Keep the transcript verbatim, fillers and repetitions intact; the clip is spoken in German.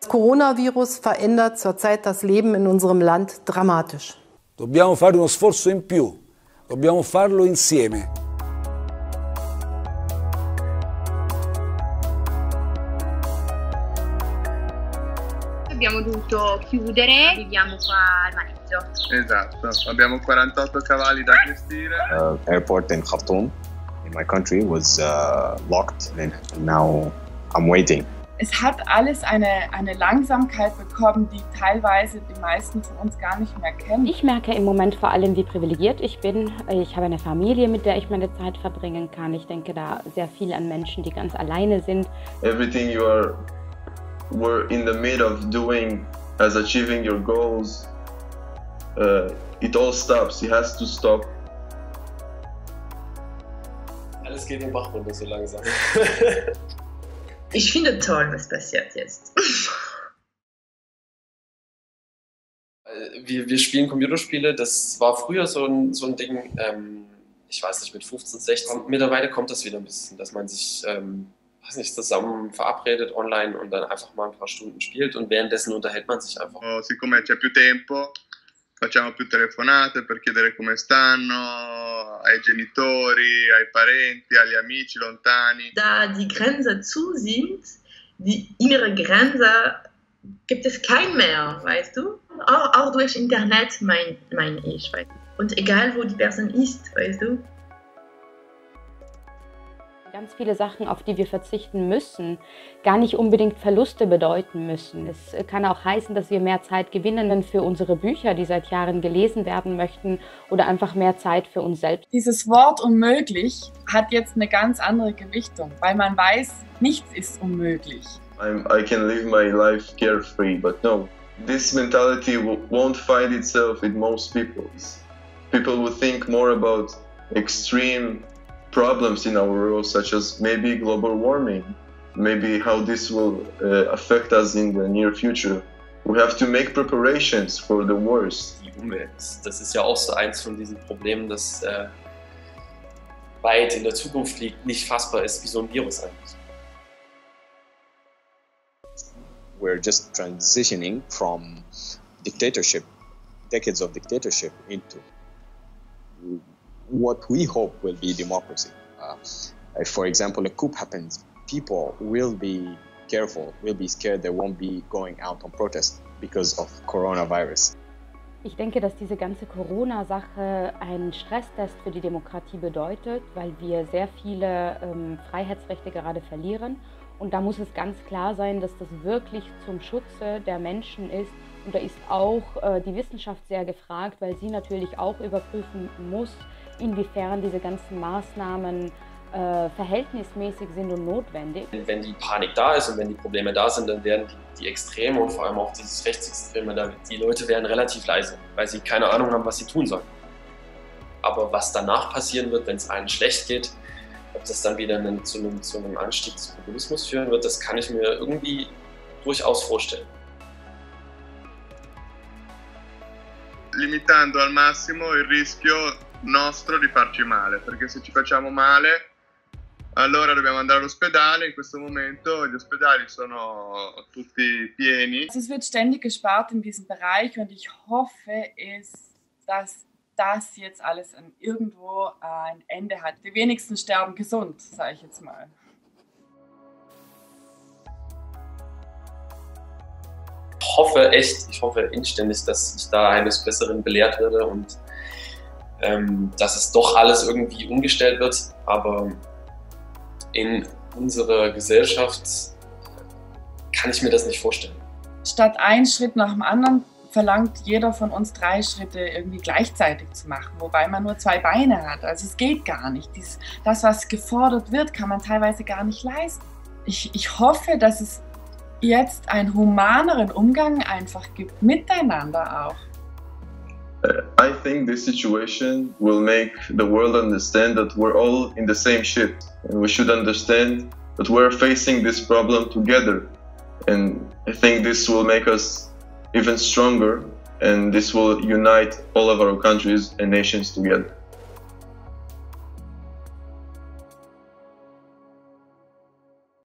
Das Coronavirus verändert zurzeit das Leben in unserem Land dramatisch. Dobbiamo fare uno sforzo in più, dobbiamo farlo insieme. Abbiamo dovuto chiudere, viviamo qua al maneggio. Esatto, abbiamo quarantotto cavalli da gestire. Uh, airport in Khartoum, in my country, was uh, locked and now I'm waiting. Es hat alles eine, eine Langsamkeit bekommen, die teilweise die meisten von uns gar nicht mehr kennen. Ich merke im Moment vor allem, wie privilegiert ich bin. Ich habe eine Familie, mit der ich meine Zeit verbringen kann. Ich denke da sehr viel an Menschen, die ganz alleine sind. Everything you are were in the middle of doing as achieving your goals, uh, it all stops. It has to stop. Alles geht den Bach runter so langsam. Ich finde toll, was passiert jetzt. Wir, wir spielen Computerspiele, das war früher so ein, so ein Ding, ähm, ich weiß nicht, mit fünfzehn, sechzehn. Mittlerweile kommt das wieder ein bisschen, dass man sich ähm, weiß nicht, zusammen verabredet online und dann einfach mal ein paar Stunden spielt und währenddessen unterhält man sich einfach. Oh, siccome c'è più tempo, facciamo più telefonate per chiedere come stanno ai genitori, ai parenti, agli amici lontani. Da die Grenzen zu sind, die innere Grenze gibt es kein mehr, weißt du? Auch, auch durch Internet, mein, mein ich. Weißt du? Und egal, wo die Person ist, weißt du? Ganz viele Sachen, auf die wir verzichten müssen, gar nicht unbedingt Verluste bedeuten müssen. Es kann auch heißen, dass wir mehr Zeit gewinnen für unsere Bücher, die seit Jahren gelesen werden möchten, oder einfach mehr Zeit für uns selbst. Dieses Wort unmöglich hat jetzt eine ganz andere Gewichtung, weil man weiß, nichts ist unmöglich. I'm, I can live my life carefree, but no. This mentality won't find itself in most people. People will think more about extreme problems in our world, such as maybe global warming, maybe how this will uh, affect us in the near future. We have to make preparations for the worst. Die Umwelt, das ist ja auch so eins von diesen Problemen, das äh, weit in der Zukunft liegt, nicht fassbar ist, wie so ein Virus eigentlich. We're just transitioning from dictatorship, decades of dictatorship, into what we hope will be democracy. Uh, if, for example, a coup happens, people will be careful, will be scared, they won't be going out on protest because of coronavirus. Ich denke, dass diese ganze Corona-Sache einen Stresstest für die Demokratie bedeutet, weil wir sehr viele ähm, Freiheitsrechte gerade verlieren. Und da muss es ganz klar sein, dass das wirklich zum Schutze der Menschen ist. Und da ist auch äh, die Wissenschaft sehr gefragt, weil sie natürlich auch überprüfen muss, inwiefern diese ganzen Maßnahmen äh, verhältnismäßig sind und notwendig. Wenn die Panik da ist und wenn die Probleme da sind, dann werden die, die Extreme und vor allem auch dieses Rechtsextreme, da, die Leute werden relativ leise, weil sie keine Ahnung haben, was sie tun sollen. Aber was danach passieren wird, wenn es allen schlecht geht, ob das dann wieder einen, zu, einem, zu einem Anstieg des Populismus führen wird, das kann ich mir irgendwie durchaus vorstellen. Limitando al massimo il rischio nostro di farci male, perché se ci facciamo male allora dobbiamo andare all'ospedale. In questo momento gli ospedali sono tutti pieni. Also es wird ständig gespart in diesem Bereich und ich hoffe, es, dass das jetzt alles an irgendwo ein Ende hat. Die wenigsten sterben gesund, sage ich jetzt mal. Ich hoffe echt, ich hoffe inständig, dass ich da eines Besseren belehrt werde und ähm, dass es doch alles irgendwie umgestellt wird. Aber in unserer Gesellschaft kann ich mir das nicht vorstellen. Statt einen Schritt nach dem anderen verlangt jeder von uns drei Schritte irgendwie gleichzeitig zu machen, wobei man nur zwei Beine hat. Also es geht gar nicht. Dies, das, was gefordert wird, kann man teilweise gar nicht leisten. Ich, ich hoffe, dass es jetzt einen humaneren Umgang einfach gibt, miteinander auch. Uh, I think this situation will make the world understand that we're all in the same ship, and we should understand that we're facing this problem together. And I think this will make us even stronger, and this will unite all of our countries and nations together.